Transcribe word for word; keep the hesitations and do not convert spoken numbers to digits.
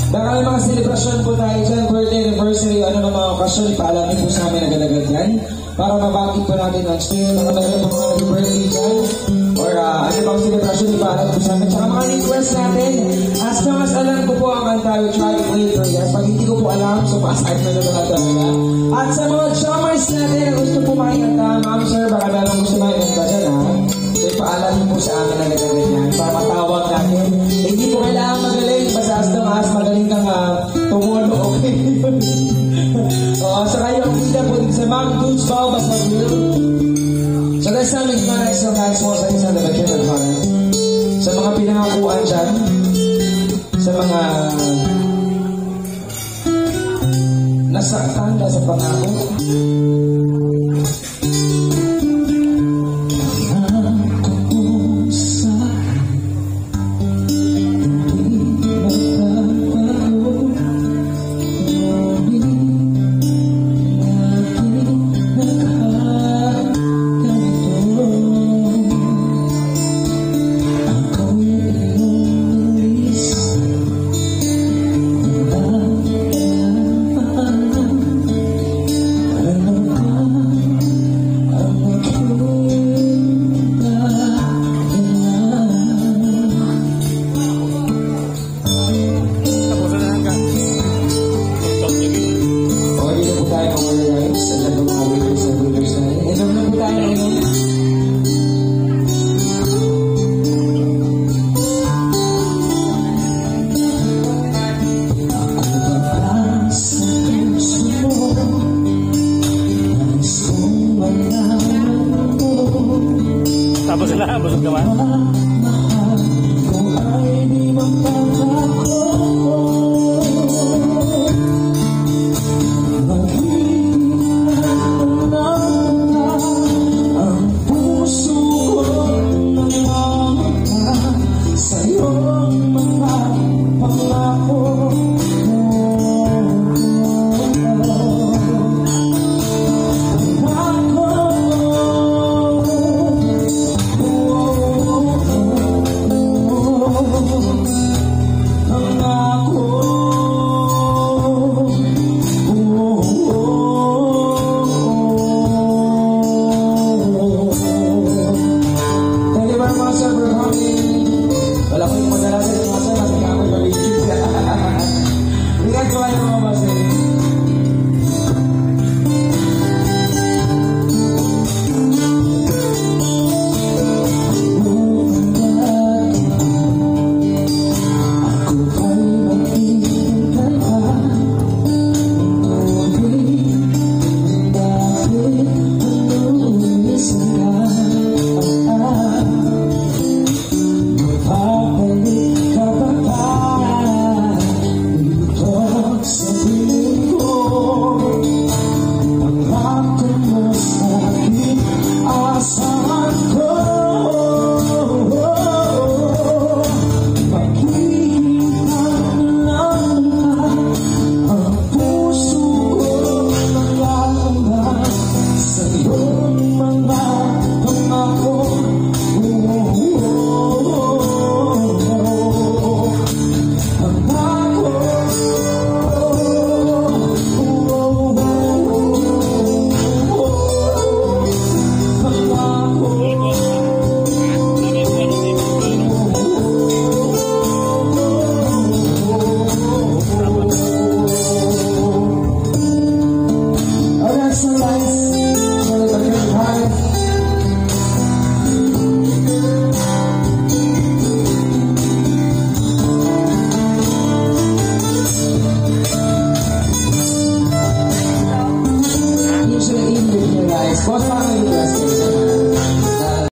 Baka may mga celebration po tayo dyan, birthday, anniversary, ano na mga okasyon, ipaalamin po sa amin agad-agad yan. Para mabakit po natin ang still, mga meron po mga birthday dyan. Or uh, ano bang celebration, ipaalamin po sa amin. Tsaka mga request natin, as long as alam ko po ang kanta, we try to play for yes. Pag hindi ko po alam, so pa-aside na naman talaga. At sa mga chummers natin, na gusto po makikanta, ma'am sir, baka meron gusto makikanta dyan ha. So ipaalamin po sa amin agad-agad yan, para matawag natin. Hindi po kailangan magaling, basta as long as magaling kang uh, tumulo, okay? Oo, so kayo ang kita po sa Ma'am Dukes Bao, basta will. So that's time with my next song, guys, mo sa isang na Bachelor Heart. Sa mga pinangakuan dyan, sa mga nasaktan na sa pangako. Tapos na, busog ka ba? Nice.